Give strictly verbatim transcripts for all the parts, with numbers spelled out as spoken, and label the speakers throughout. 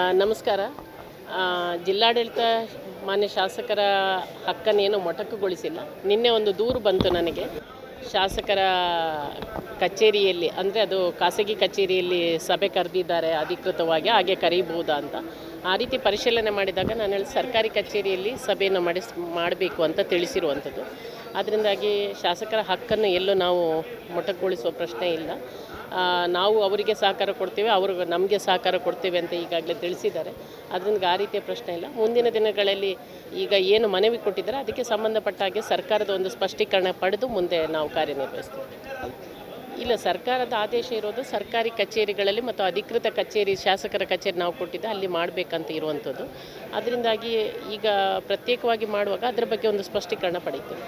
Speaker 1: ನಮಸ್ಕಾರ. ಜಿಲ್ಲಾಡಳಿತ ಮಾನ್ಯ ಶಾಸಕರ ಹಕ್ಕನ್ನೇನು ಮೊಟಕುಗೊಳಿಸಿಲ್ಲ. ನಿನ್ನೆ ಒಂದು ದೂರು ಬಂತು ನನಗೆ, ಶಾಸಕರ ಕಚೇರಿಯಲ್ಲಿ ಅಂದರೆ ಅದು ಖಾಸಗಿ ಕಚೇರಿಯಲ್ಲಿ ಸಭೆ ಕರೆದಿದ್ದಾರೆ ಅಧಿಕೃತವಾಗಿ, ಹಾಗೆ ಕರೀಬಹುದಾ ಅಂತ. ಆ ರೀತಿ ಪರಿಶೀಲನೆ ಮಾಡಿದಾಗ ನಾನು ಹೇಳಿ ಸರ್ಕಾರಿ ಕಚೇರಿಯಲ್ಲಿ ಸಭೆಯನ್ನು ಮಾಡಿಸ್ ಮಾಡಬೇಕು ಅಂತ ತಿಳಿಸಿರುವಂಥದ್ದು. ಅದರಿಂದಾಗಿ ಶಾಸಕರ ಹಕ್ಕನ್ನು ಎಲ್ಲೂ ನಾವು ಮೊಟಕುಗೊಳಿಸುವ ಪ್ರಶ್ನೆ ಇಲ್ಲ. ನಾವು ಅವರಿಗೆ ಸಹಕಾರ ಕೊಡ್ತೇವೆ, ಅವರು ನಮಗೆ ಸಹಕಾರ ಕೊಡ್ತೇವೆ ಅಂತ ಈಗಾಗಲೇ ತಿಳಿಸಿದ್ದಾರೆ. ಅದರಿಂದ ಆ ರೀತಿಯ ಪ್ರಶ್ನೆ ಇಲ್ಲ. ಮುಂದಿನ ದಿನಗಳಲ್ಲಿ ಈಗ ಏನು ಮನವಿ ಕೊಟ್ಟಿದ್ದಾರೆ ಅದಕ್ಕೆ ಸಂಬಂಧಪಟ್ಟ ಹಾಗೆ ಸರ್ಕಾರದ ಒಂದು ಸ್ಪಷ್ಟೀಕರಣ ಪಡೆದು ಮುಂದೆ ನಾವು ಕಾರ್ಯನಿರ್ವಹಿಸ್ತೀವಿ. ಇಲ್ಲ, ಸರ್ಕಾರದ ಆದೇಶ ಇರೋದು ಸರ್ಕಾರಿ ಕಚೇರಿಗಳಲ್ಲಿ ಮತ್ತು ಅಧಿಕೃತ ಕಚೇರಿ, ಶಾಸಕರ ಕಚೇರಿ ನಾವು ಕೊಟ್ಟಿದ್ದೆ ಅಲ್ಲಿ ಮಾಡಬೇಕಂತ ಇರುವಂಥದ್ದು. ಅದರಿಂದಾಗಿ ಈಗ ಪ್ರತ್ಯೇಕವಾಗಿ ಮಾಡುವಾಗ ಅದರ ಬಗ್ಗೆ ಒಂದು ಸ್ಪಷ್ಟೀಕರಣ ಪಡೀತೀವಿ.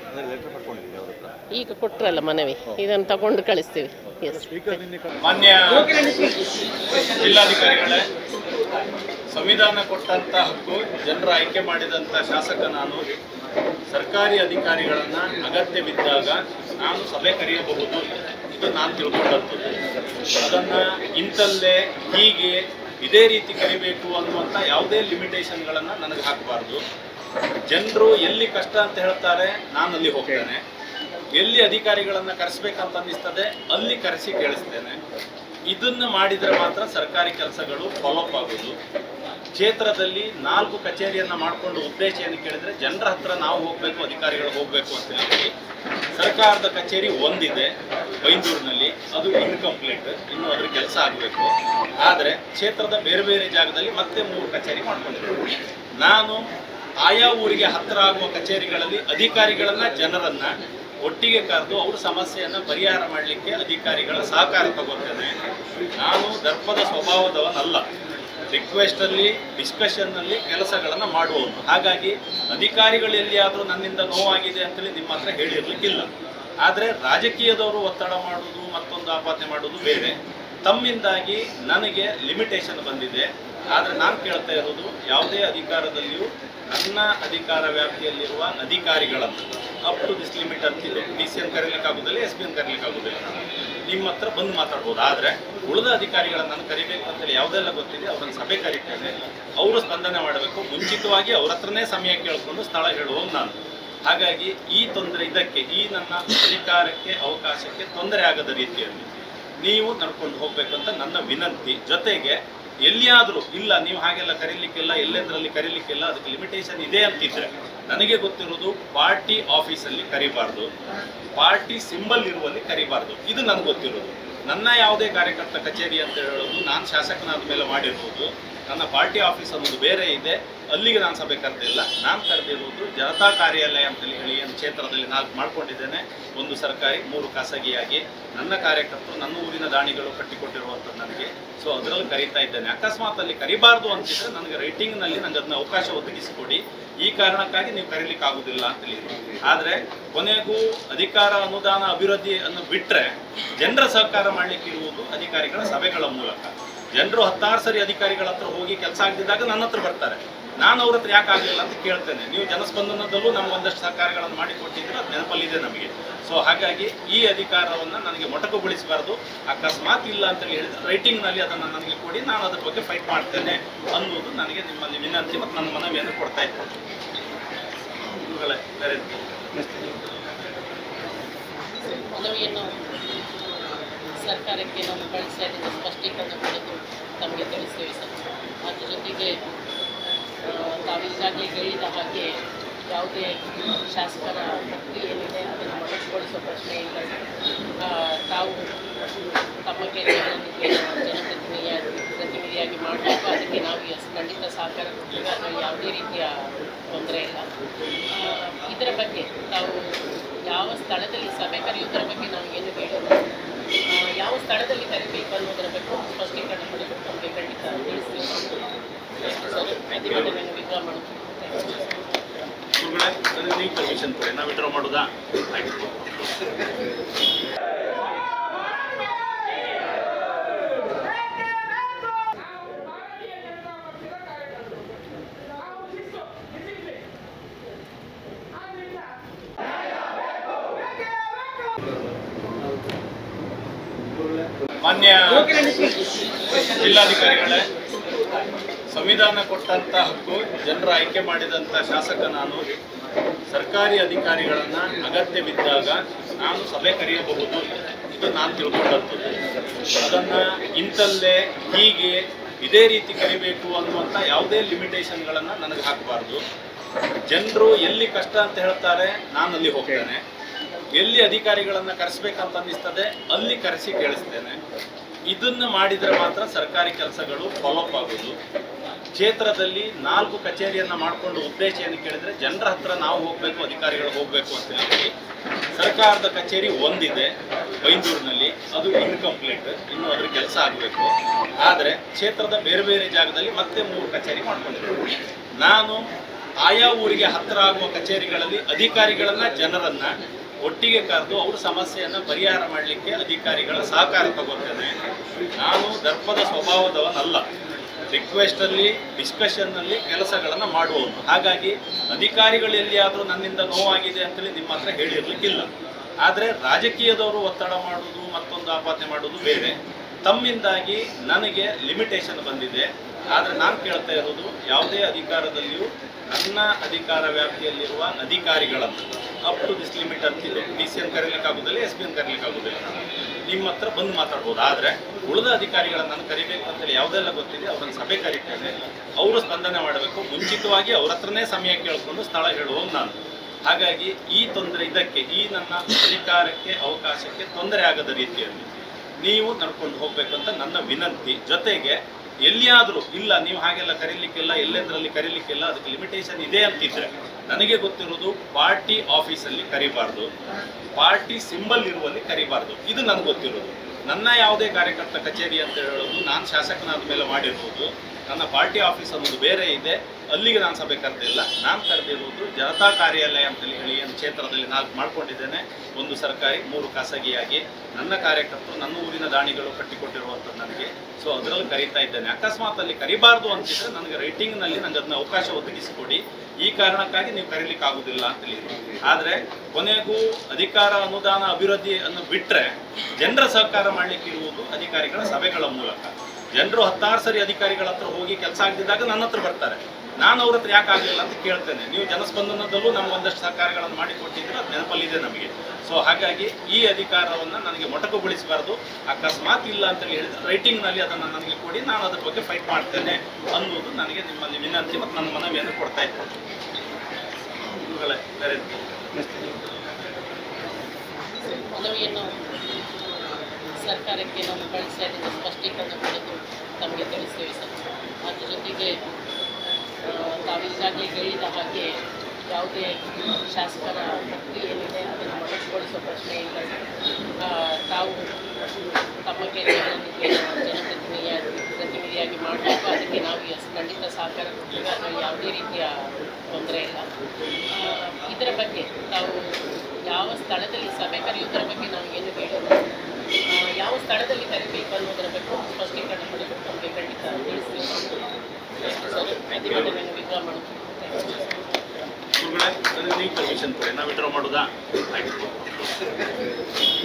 Speaker 1: ಈಗ ಕೊಟ್ಟರಲ್ಲ ಮನವಿ, ಇದನ್ನು ತಗೊಂಡು ಕಳಿಸ್ತೀವಿ. ಎಸ್.
Speaker 2: ಮಾನ್ಯ ಜಿಲ್ಲಾಧಿಕಾರಿಗಳೇ, ಸಂವಿಧಾನ ಕೊಟ್ಟಂಥ ಹಕ್ಕು, ಜನರ ಆಯ್ಕೆ ಮಾಡಿದಂಥ ಶಾಸಕ ನಾನು. ಸರ್ಕಾರಿ ಅಧಿಕಾರಿಗಳನ್ನು ಅಗತ್ಯವಿದ್ದಾಗ ನಾನು ಸಭೆ ಕರೆಯಬಹುದು, ಇದು ನಾನು ತಿಳ್ಕೊಂಡಂಥದ್ದು. ಅದನ್ನು ಇಂಥಲ್ಲೇ ಹೀಗೆ ಇದೇ ರೀತಿ ಕರಿಬೇಕು ಅನ್ನುವಂಥ ಯಾವುದೇ ಲಿಮಿಟೇಷನ್ಗಳನ್ನು ನನಗೆ ಹಾಕಬಾರ್ದು. ಜನರು ಎಲ್ಲಿ ಕಷ್ಟ ಅಂತ ಹೇಳ್ತಾರೆ ನಾನು ಅಲ್ಲಿ ಹೋಗ್ತೇನೆ, ಎಲ್ಲಿ ಅಧಿಕಾರಿಗಳನ್ನು ಕರೆಸ್ಬೇಕಂತ ಅನ್ನಿಸ್ತದೆ ಅಲ್ಲಿ ಕರೆಸಿ ಕೇಳಿಸ್ತೇನೆ. ಇದನ್ನು ಮಾಡಿದರೆ ಮಾತ್ರ ಸರ್ಕಾರಿ ಕೆಲಸಗಳು ಫಾಲೋಅಪ್ ಆಗೋದು. ಕ್ಷೇತ್ರದಲ್ಲಿ ನಾಲ್ಕು ಕಚೇರಿಯನ್ನು ಮಾಡಿಕೊಂಡು ಉದ್ದೇಶ ಏನು ಕೇಳಿದರೆ, ಜನರ ಹತ್ರ ನಾವು ಹೋಗಬೇಕು, ಅಧಿಕಾರಿಗಳು ಹೋಗಬೇಕು ಅಂತ ಹೇಳಿ. ಸರ್ಕಾರದ ಕಚೇರಿ ಒಂದಿದೆ ಬೈಂದೂರಿನಲ್ಲಿ, ಅದು ಇನ್ಕಂಪ್ಲೀಟ್, ಇನ್ನೂ ಅದ್ರ ಕೆಲಸ ಆಗಬೇಕು. ಆದರೆ ಕ್ಷೇತ್ರದ ಬೇರೆ ಬೇರೆ ಜಾಗದಲ್ಲಿ ಮತ್ತೆ ಮೂರು ಕಚೇರಿ ಮಾಡ್ಕೊಂಡಿದ್ದೇವೆ. ನಾನು ಆಯಾ ಊರಿಗೆ ಹತ್ತಿರ ಆಗುವ ಕಚೇರಿಗಳಲ್ಲಿ ಅಧಿಕಾರಿಗಳನ್ನು, ಜನರನ್ನು ಒಟ್ಟಿಗೆ ಕರೆದು ಅವ್ರ ಸಮಸ್ಯೆಯನ್ನು ಪರಿಹಾರ ಮಾಡಲಿಕ್ಕೆ ಅಧಿಕಾರಿಗಳ ಸಹಕಾರ ತಗೋತೇನೆ. ನಾನು ದರ್ಪದ ಸ್ವಭಾವದವನಲ್ಲ, ರಿಕ್ವೆಸ್ಟಲ್ಲಿ, ಡಿಸ್ಕಷನ್ನಲ್ಲಿ ಕೆಲಸಗಳನ್ನು ಮಾಡುವವನು. ಹಾಗಾಗಿ ಅಧಿಕಾರಿಗಳು ಎಲ್ಲಿಯಾದರೂ ನನ್ನಿಂದ ನೋವಾಗಿದೆ ಅಂತೇಳಿ ನಿಮ್ಮ ಹತ್ರ ಹೇಳಿರಲಿಕ್ಕಿಲ್ಲ. ಆದರೆ ರಾಜಕೀಯದವರು ಒತ್ತಡ ಮಾಡೋದು, ಮತ್ತೊಂದು ಆಪಾದನೆ ಮಾಡೋದು ಬೇರೆ. ತಮ್ಮಿಂದಾಗಿ ನನಗೆ ಲಿಮಿಟೇಷನ್ ಬಂದಿದೆ. ಆದರೆ ನಾನು ಕೇಳ್ತಾ ಇರೋದು, ಯಾವುದೇ ಅಧಿಕಾರದಲ್ಲಿಯೂ ನನ್ನ ಅಧಿಕಾರ ವ್ಯಾಪ್ತಿಯಲ್ಲಿರುವ ಅಧಿಕಾರಿಗಳನ್ನು ಅಪ್ ಟು ದಿಸ್ ಲಿಮಿಟ್ ಅಂತಿದೆ. ಡಿ ಸಿ ಎನ್ ಕರೀಲಿಕ್ಕಾಗೋದಿಲ್ಲ, ಎಸ್ ಪಿ ಎನ್ ಕರೀಲಿಕ್ಕಾಗೋದಿಲ್ಲ. ನಿಮ್ಮ ಹತ್ರ ಬಂದು ಮಾತಾಡ್ಬೋದು. ಆದರೆ ಉಳಿದ ಅಧಿಕಾರಿಗಳನ್ನು ನಾನು ಕರಿಬೇಕು ಅಂತೇಳಿ ಯಾವುದೆಲ್ಲ ಗೊತ್ತಿದೆ ಅವರನ್ನು ಸಭೆ ಕರೀತೇನೆ. ಅವರು ಸ್ಪಂದನೆ ಮಾಡಬೇಕು. ಮುಂಚಿತವಾಗಿ ಅವ್ರ ಹತ್ರನೇ ಸಮಯ ಕೇಳಿಕೊಂಡು ಸ್ಥಳ ಹೇಳುವ ನಾನು. ಹಾಗಾಗಿ ಈ ತೊಂದರೆ, ಇದಕ್ಕೆ ಈ ನನ್ನ ಅಧಿಕಾರಕ್ಕೆ, ಅವಕಾಶಕ್ಕೆ ತೊಂದರೆ ಆಗದ ರೀತಿಯಲ್ಲಿ ನೀವು ನಡ್ಕೊಂಡು ಹೋಗಬೇಕು ಅಂತ ನನ್ನ ವಿನಂತಿ. ಜೊತೆಗೆ ಎಲ್ಲಿಯಾದರೂ ಇಲ್ಲ ನೀವು ಹಾಗೆಲ್ಲ ಕರೀಲಿಕ್ಕಿಲ್ಲ, ಎಲ್ಲೆಂದರಲ್ಲಿ ಕರೀಲಿಕ್ಕಿಲ್ಲ, ಅದಕ್ಕೆ ಲಿಮಿಟೇಷನ್ ಇದೆ ಅಂತಿದ್ರೆ, ನನಗೆ ಗೊತ್ತಿರೋದು ಪಾರ್ಟಿ ಆಫೀಸಲ್ಲಿ ಕರಿಬಾರ್ದು, ಪಾರ್ಟಿ ಸಿಂಬಲ್ ಇರುವಲ್ಲಿ ಕರಿಬಾರ್ದು. ಇದು ನನಗೆ ಗೊತ್ತಿರೋದು. ನನ್ನ ಯಾವುದೇ ಕಾರ್ಯಕರ್ತ ಕಚೇರಿ ಅಂತ ಹೇಳೋದು ನಾನು ಶಾಸಕನಾದ ಮೇಲೆ ಮಾಡಿರ್ಬೋದು. ನನ್ನ ಪಾರ್ಟಿ ಆಫೀಸ್ ಅನ್ನೋದು ಬೇರೆ ಇದೆ, ಅಲ್ಲಿಗೆ ನಾನು ಸಭೆ ಕರೆದಿಲ್ಲ. ನಾನು ಕರೆದಿರುವುದು ಜನತಾ ಕಾರ್ಯಾಲಯ ಅಂತೇಳಿ ಹೇಳಿ ಏನು ಕ್ಷೇತ್ರದಲ್ಲಿ ನಾಲ್ಕು ಮಾಡ್ಕೊಂಡಿದ್ದೇನೆ, ಒಂದು ಸರ್ಕಾರಿ, ಮೂರು ಖಾಸಗಿಯಾಗಿ. ನನ್ನ ಕಾರ್ಯಕರ್ತರು, ನನ್ನ ಊರಿನ ದಾಣಿಗಳು ಕಟ್ಟಿಕೊಟ್ಟಿರುವಂಥದ್ದು ನನಗೆ. ಸೊ ಅದರಲ್ಲಿ ಕರೀತಾ ಇದ್ದೇನೆ. ಅಕಸ್ಮಾತ್ ಅಲ್ಲಿ ಕರಿಬಾರ್ದು ಅಂತಿದ್ರೆ ನನಗೆ ರೈಟಿಂಗ್ನಲ್ಲಿ ನನಗೆ ಅದನ್ನ ಅವಕಾಶ ಒದಗಿಸಿಕೊಡಿ. ಈ ಕಾರಣಕ್ಕಾಗಿ ನೀವು ಕರೀಲಿಕ್ಕೆ ಆಗೋದಿಲ್ಲ ಅಂತೇಳಿ. ಆದರೆ ಕೊನೆಗೂ ಅಧಿಕಾರ, ಅನುದಾನ, ಅಭಿವೃದ್ಧಿಯನ್ನು ಬಿಟ್ಟರೆ ಜನರ ಸಹಕಾರ ಮಾಡಲಿಕ್ಕೆ ಇರುವುದು ಅಧಿಕಾರಿಗಳ ಸಭೆಗಳ ಮೂಲಕ. ಜನರು ಹತ್ತಾರು ಸರಿ ಅಧಿಕಾರಿಗಳ ಹತ್ರ ಹೋಗಿ ಕೆಲಸ ಆಗದಿದ್ದಾಗ ನನ್ನ ಹತ್ರ ಬರ್ತಾರೆ. ನಾನು ಅವ್ರ ಹತ್ರ ಯಾಕೆ ಆಗಲಿಲ್ಲ ಅಂತ ಕೇಳ್ತೇನೆ. ನೀವು ಜನಸ್ಪಂದನದಲ್ಲೂ ನಮ್ಗೆ ಒಂದಷ್ಟು ಸಹಕಾರಗಳನ್ನು ಮಾಡಿಕೊಟ್ಟಿದ್ರೆ ಅದು ನೆನಪಲ್ಲಿದೆ ನಮಗೆ. ಸೊ ಹಾಗಾಗಿ ಈ ಅಧಿಕಾರವನ್ನು ನನಗೆ ಮೊಟಕುಗೊಳಿಸಬಾರ್ದು. ಅಕಸ್ಮಾತ್ ಇಲ್ಲ ಅಂತ ಹೇಳಿದ್ರೆ ರೈಟಿಂಗ್ನಲ್ಲಿ ಅದನ್ನು ನನಗೆ ಕೊಡಿ, ನಾನು ಅದ್ರ ಬಗ್ಗೆ ಫೈಟ್ ಮಾಡ್ತೇನೆ ಅನ್ನೋದು ನನಗೆ ನಿಮ್ಮಲ್ಲಿ ವಿನಂತಿ ಮತ್ತು ನನ್ನ ಮನವಿಯನ್ನು ಕೊಡ್ತಾ ಇದ್ದೇನೆ. ಇವುಗಳೇ ಬೇರೆ
Speaker 1: ಮನವಿಯನ್ನು ಸರ್ಕಾರಕ್ಕೆ ನಾವು ಕಳಿಸಿ ಅದನ್ನು ಸ್ಪಷ್ಟೀಕರಣ ಪಡೆದು ತಮಗೆ ತಿಳಿಸ್ತೇವೆ ಸರ್. ಅದ್ರ ಜೊತೆಗೆ ತಾವೀಗಾಗಲೇ ಹೇಳಿದ ಹಾಗೆ ಯಾವುದೇ ಶಾಸಕರ ಹಕ್ಕು ಏನಿದೆ ಅದನ್ನು ಮೊಟಕುಗೊಳಿಸುವ ಪ್ರಶ್ನೆ ಇಲ್ಲ. ತಾವು ತಮ್ಮ ಕೆಲಸಗಳನ್ನು ಜನಪ್ರತಿನಿಧಿಯಾಗಿ ಪ್ರತಿನಿಧಿಯಾಗಿ ಮಾಡಬೇಕು, ಅದಕ್ಕೆ ನಾವು ಎಸ್ ಖಂಡಿತ ಸಹಕಾರ ಕೊಡ್ತೀವಿ. ಅದರಲ್ಲಿ ಯಾವುದೇ ರೀತಿಯ ತೊಂದರೆ ಇಲ್ಲ. ಇದರ ಬಗ್ಗೆ ತಾವು ಯಾವ ಸ್ಥಳದಲ್ಲಿ ಸಭೆ ಕರೆಯುವುದರ ಬಗ್ಗೆ ನಾವು ಏನು ಹೇಳೋದು, ಯಾವ ಸ್ಥಳದಲ್ಲಿ ಕರಿಬೇಕು ಅನ್ನೋದರ ಬಗ್ಗೆ ಸ್ಪಷ್ಟೀಕರಣ ಪಡೆದು ನಮಗೆ ಖಂಡಿತ ತಿಳಿಸ್ತೀವಿ. ಪ್ರತಿಭಟನೆಯನ್ನು ವಿಡ್ರಾ ಮಾಡುತ್ತೀವಿ.
Speaker 2: ನೀವು ಪರ್ಮಿಷನ್ ಕೊಡಿ, ನಾವು ವಿಡ್ರಾ ಮಾಡೋದಾ? ಆಯ್ತು. ಮಾನ್ಯ ಜಿಲ್ಲಾಧಿಕಾರಿಗಳೇ, ಸಂವಿಧಾನ ಕೊಟ್ಟಂಥ ಹಕ್ಕು ಜನರ ಆಯ್ಕೆ ಮಾಡಿದಂಥ ಶಾಸಕ ನಾನು ಸರ್ಕಾರಿ ಅಧಿಕಾರಿಗಳನ್ನು ಅಗತ್ಯವಿದ್ದಾಗ ನಾನು ಸಭೆ ಕರೆಯಬಹುದು. ಇದು ನಾನು ತಿಳ್ಕೊಂಡಂಥದ್ದು. ಅದನ್ನು ಇಂಥಲ್ಲೇ ಹೀಗೆ ಇದೇ ರೀತಿ ಕರಿಬೇಕು ಅನ್ನುವಂಥ ಯಾವುದೇ ಲಿಮಿಟೇಷನ್ಗಳನ್ನು ನನಗೆ ಹಾಕಬಾರ್ದು. ಜನರು ಎಲ್ಲಿ ಕಷ್ಟ ಅಂತ ಹೇಳ್ತಾರೆ ನಾನು ಅಲ್ಲಿ ಹೋಗ್ತೇನೆ, ಎಲ್ಲಿ ಅಧಿಕಾರಿಗಳನ್ನು ಕರೆಸ್ಬೇಕಂತ ಅನ್ನಿಸ್ತದೆ ಅಲ್ಲಿ ಕರೆಸಿ ಕೇಳಿಸ್ತೇನೆ. ಇದನ್ನು ಮಾಡಿದರೆ ಮಾತ್ರ ಸರ್ಕಾರಿ ಕೆಲಸಗಳು ಫಾಲೋಅಪ್ ಆಗೋದು. ಕ್ಷೇತ್ರದಲ್ಲಿ ನಾಲ್ಕು ಕಚೇರಿಯನ್ನು ಮಾಡಿಕೊಂಡು ಉದ್ದೇಶ ಏನು ಕೇಳಿದರೆ ಜನರ ಹತ್ರ ನಾವು ಹೋಗಬೇಕು, ಅಧಿಕಾರಿಗಳು ಹೋಗಬೇಕು ಅಂತ ಹೇಳಿ ಸರ್ಕಾರದ ಕಚೇರಿ ಒಂದಿದೆ ಬೈಂದೂರಿನಲ್ಲಿ, ಅದು ಇನ್ಕಂಪ್ಲೀಟ್, ಇನ್ನು ಅದ್ರ ಕೆಲಸ ಆಗಬೇಕು. ಆದರೆ ಕ್ಷೇತ್ರದ ಬೇರೆ ಬೇರೆ ಜಾಗದಲ್ಲಿ ಮತ್ತೆ ಮೂರು ಕಚೇರಿ ಮಾಡ್ಕೊಂಡಿದ್ದೇವೆ. ನಾನು ಆಯಾ ಊರಿಗೆ ಹತ್ತಿರ ಆಗುವ ಕಚೇರಿಗಳಲ್ಲಿ ಅಧಿಕಾರಿಗಳನ್ನು ಜನರನ್ನು ಒಟ್ಟಿಗೆ ಕರೆದು ಅವ್ರ ಸಮಸ್ಯೆಯನ್ನು ಪರಿಹಾರ ಮಾಡಲಿಕ್ಕೆ ಅಧಿಕಾರಿಗಳ ಸಹಕಾರ ತಗೋತೇನೆ. ನಾನು ದರ್ಪದ ಸ್ವಭಾವದವನಲ್ಲ, ರಿಕ್ವೆಸ್ಟಲ್ಲಿ ಡಿಸ್ಕಷನ್ನಲ್ಲಿ ಕೆಲಸಗಳನ್ನು ಮಾಡುವವನು. ಹಾಗಾಗಿ ಅಧಿಕಾರಿಗಳು ಎಲ್ಲಿಯಾದರೂ ನನ್ನಿಂದ ನೋವಾಗಿದೆ ಅಂತೇಳಿ ನಿಮ್ಮ ಹತ್ರ ಹೇಳಿರಲಿಕ್ಕಿಲ್ಲ. ಆದರೆ ರಾಜಕೀಯದವರು ಒತ್ತಡ ಮಾಡೋದು ಮತ್ತೊಂದು ಆಪಾದನೆ ಮಾಡೋದು ಬೇರೆ. ತಮ್ಮಿಂದಾಗಿ ನನಗೆ ಲಿಮಿಟೇಷನ್ ಬಂದಿದೆ. ಆದರೆ ನಾನು ಕೇಳ್ತಾ ಇರೋದು, ಯಾವುದೇ ಅಧಿಕಾರದಲ್ಲಿಯೂ ನನ್ನ ಅಧಿಕಾರ ವ್ಯಾಪ್ತಿಯಲ್ಲಿರುವ ಅಧಿಕಾರಿಗಳನ್ನು ಅಪ್ ಟು ದಿಸ್ ಲಿಮಿಟ್ ಅಂತಿದೆ. ಡಿ ಸಿ ಎನ್ ಕರೀಲಿಕ್ಕೆ ಆಗೋದಿಲ್ಲ, ಎಸ್ ಪಿ ಎನ್ ಕರೀಲಿಕ್ಕೆ ಆಗೋದಿಲ್ಲ. ನಿಮ್ಮ ಹತ್ರ ಬಂದು ಮಾತಾಡ್ಬೋದು. ಆದರೆ ಉಳಿದ ಅಧಿಕಾರಿಗಳನ್ನು ನಾನು ಕರಿಬೇಕು ಅಂತೇಳಿ ಯಾವುದೆಲ್ಲ ಗೊತ್ತಿದೆ ಅವರನ್ನು ಸಭೆ ಕರೀತೇನೆ. ಅವರು ಸ್ಪಂದನೆ ಮಾಡಬೇಕು. ಮುಂಚಿತವಾಗಿ ಅವ್ರ ಹತ್ರನೇ ಸಮಯ ಕೇಳಿಕೊಂಡು ಸ್ಥಳ ಹೇಳುವ ನಾನು. ಹಾಗಾಗಿ ಈ ತೊಂದರೆ, ಇದಕ್ಕೆ ಈ ನನ್ನ ಅಧಿಕಾರಕ್ಕೆ ಅವಕಾಶಕ್ಕೆ ತೊಂದರೆ ಆಗದ ರೀತಿಯಲ್ಲಿ ನೀವು ನಡ್ಕೊಂಡು ಹೋಗಬೇಕು ಅಂತ ನನ್ನ ವಿನಂತಿ. ಜೊತೆಗೆ ಎಲ್ಲಿಯಾದರೂ ಇಲ್ಲ ನೀವು ಹಾಗೆಲ್ಲ ಕರೀಲಿಕ್ಕಿಲ್ಲ, ಎಲ್ಲೆಂದರಲ್ಲಿ ಕರೀಲಿಕ್ಕಿಲ್ಲ, ಅದಕ್ಕೆ ಲಿಮಿಟೇಷನ್ ಇದೆ ಅಂತಿದ್ರೆ ನನಗೆ ಗೊತ್ತಿರೋದು ಪಾರ್ಟಿ ಆಫೀಸಲ್ಲಿ ಕರಿಬಾರ್ದು, ಪಾರ್ಟಿ ಸಿಂಬಲ್ ಇರುವಲ್ಲಿ ಕರಿಬಾರ್ದು. ಇದು ನನಗೆ ಗೊತ್ತಿರೋದು. ನನ್ನ ಯಾವುದೇ ಕಾರ್ಯಕರ್ತ ಕಚೇರಿ ಅಂತ ಹೇಳೋದು ನಾನು ಶಾಸಕನಾದ ಮೇಲೆ ಮಾಡಿರ್ಬೋದು. ನನ್ನ ಪಾರ್ಟಿ ಆಫೀಸ್ ಅನ್ನೋದು ಬೇರೆ ಇದೆ, ಅಲ್ಲಿಗೆ ನಾನು ಸಭೆ ಕರೆದಿಲ್ಲ. ನಾನು ಕರೆದಿರುವುದು ಜನತಾ ಕಾರ್ಯಾಲಯ ಅಂತೇಳಿ ಹೇಳಿ ಏನು ಕ್ಷೇತ್ರದಲ್ಲಿ ನಾಲ್ಕು ಮಾಡ್ಕೊಂಡಿದ್ದೇನೆ, ಒಂದು ಸರ್ಕಾರಿ, ಮೂರು ಖಾಸಗಿಯಾಗಿ. ನನ್ನ ಕಾರ್ಯಕರ್ತರು ನನ್ನ ಊರಿನ ದಾಣಿಗಳು ಕಟ್ಟಿಕೊಟ್ಟಿರುವಂಥದ್ದು ನನಗೆ. ಸೊ ಅದರಲ್ಲಿ ಕರೀತಾ ಇದ್ದೇನೆ. ಅಕಸ್ಮಾತ್ ಅಲ್ಲಿ ಕರಿಬಾರ್ದು ಅಂತಿದ್ರೆ ನನಗೆ ರೈಟಿಂಗ್ನಲ್ಲಿ ನನಗೆ ಅದನ್ನ ಅವಕಾಶ ಒದಗಿಸಿಕೊಡಿ. ಈ ಕಾರಣಕ್ಕಾಗಿ ನೀವು ಕರೀಲಿಕ್ಕೆ ಆಗೋದಿಲ್ಲ ಅಂತೇಳಿ. ಆದರೆ ಕೊನೆಗೂ ಅಧಿಕಾರ, ಅನುದಾನ, ಅಭಿವೃದ್ಧಿ ಅನ್ನು ಬಿಟ್ಟರೆ ಜನರ ಸಹಕಾರ ಮಾಡಲಿಕ್ಕೆ ಇರುವುದು ಅಧಿಕಾರಿಗಳ ಸಭೆಗಳ ಮೂಲಕ. ಜನರು ಹತ್ತಾರು ಸರಿ ಅಧಿಕಾರಿಗಳ ಹತ್ರ ಹೋಗಿ ಕೆಲಸ ಆಗದಿದ್ದಾಗ ನನ್ನ ಹತ್ರ ಬರ್ತಾರೆ. ನಾನು ಅವ್ರ ಹತ್ರ ಯಾಕೆ ಆಗಲಿಲ್ಲ ಅಂತ ಕೇಳ್ತೇನೆ. ನೀವು ಜನಸ್ಪಂದನದಲ್ಲೂ ನಮ್ಗೆ ಒಂದಷ್ಟು ಸಹಕಾರಗಳನ್ನು ಮಾಡಿಕೊಟ್ಟಿದ್ರೆ ಅದು ನೆನಪಲ್ಲಿದೆ ನಮಗೆ. ಸೊ ಹಾಗಾಗಿ ಈ ಅಧಿಕಾರವನ್ನು ನನಗೆ ಮೊಟಕುಗೊಳಿಸಬಾರ್ದು. ಅಕಸ್ಮಾತ್ ಇಲ್ಲ ಅಂತ ಹೇಳಿದ್ರೆ ರೈಟಿಂಗ್ನಲ್ಲಿ ಅದನ್ನು ನನಗೆ ಕೊಡಿ, ನಾನು ಅದ್ರ ಬಗ್ಗೆ ಫೈಟ್ ಮಾಡ್ತೇನೆ ಅನ್ನೋದು ನನಗೆ ನಿಮ್ಮಲ್ಲಿ ವಿನಂತಿ ಮತ್ತು ನನ್ನ ಮನವಿಯನ್ನು ಕೊಡ್ತಾ ಇದ್ದೇನೆ. ಬೇರೆ
Speaker 1: ಮನವಿಯನ್ನು ಸರ್ಕಾರಕ್ಕೆ ನಾವು ಕಳಿಸಿ ಅದನ್ನು ಸ್ಪಷ್ಟೀಕರಣ ಪಡೆದು ತಮಗೆ ತಿಳಿಸ್ತೇವೆ ಸರ್. ಅದ್ರ ಜೊತೆಗೆ ತಾವೀಗಾಗಲೇ ಹೇಳಿದ ಹಾಗೆ ಯಾವುದೇ ಶಾಸಕರ ಹಕ್ಕು ಏನಿದೆ ಅದನ್ನು ಮೊಟಕುಗೊಳಿಸುವ ಪ್ರಶ್ನೆ ಇಲ್ಲ. ತಾವು ತಮ್ಮ ಕೆಲಸಗಳನ್ನು ಜನಪ್ರತಿನಿಧಿಯಾಗಿ ಪ್ರತಿನಿಧಿಯಾಗಿ ಮಾಡಬೇಕು, ಅದಕ್ಕೆ ನಾವು ಎಸ್ ಖಂಡಿತ ಸಹಕಾರ ಕೊಡ್ತೀವಿ. ಅದರಲ್ಲಿ ಯಾವುದೇ ರೀತಿಯ ತೊಂದರೆ ಇಲ್ಲ. ಇದರ ಬಗ್ಗೆ ತಾವು ಯಾವ ಸ್ಥಳದಲ್ಲಿ ಸಭೆ ಕರೆಯುವುದರ ಬಗ್ಗೆ ನಾವು ಏನು ಹೇಳೋದು, ಯಾವ ಸ್ಥಳದಲ್ಲಿ ಕರಿಬೇಕು ಅನ್ನೋದರ ಬಗ್ಗೆ ಸ್ಪಷ್ಟೀಕರಣ ಪಡೆದು ನಮಗೆ ಖಂಡಿತ ತಿಳಿಸ್ತೀವಿ. ಪ್ರತಿಭಟನೆಯನ್ನು ವಿಡ್ರಾ ಮಾಡೋದು
Speaker 2: ನೀವು ಪರ್ಮಿಷನ್ ಕೊಡಿ, ನಾವು ವಿಡ್ರಾ ಮಾಡೋದಾ? ಆಯ್ತು.